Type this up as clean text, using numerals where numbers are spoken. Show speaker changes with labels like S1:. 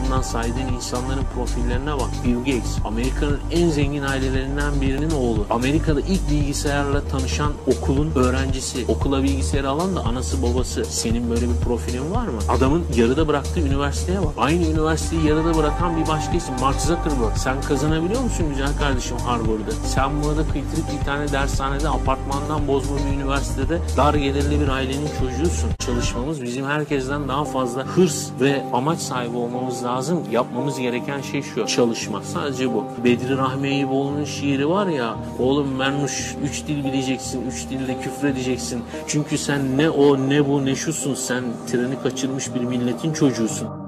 S1: tarafından saydığın insanların profillerine bak. Bill Gates, Amerika'nın en zengin ailelerinden birinin oğlu. Amerika'da ilk bilgisayarla tanışan okulun öğrencisi. Okula bilgisayarı alan da anası babası. Senin böyle bir profilin var mı? Adamın yarıda bıraktığı üniversiteye bak. Aynı üniversiteyi yarıda bırakan bir başka isim. Mark Zuckerberg. Sen kazanabiliyor musun güzel kardeşim Harvard'da? Sen burada kıytırık bir tane dershanede, apartmandan bozma bir üniversitede dar gelirli bir ailenin çocuğusun. Çalışmamız bizim herkesten daha fazla hırs ve amaç sahibi olmamız lazım. Yapmamız gereken şey şu. Çalışma. Sadece bu. Bedri Rahmi Eyüboğlu'nun şiiri var ya. Oğlum Mernuş 3 dil bileceksin. 3 dilde küfredeceksin. Çünkü sen ne o ne bu ne şusun. Sen treni kaçırmış bir milletin çocuğusun.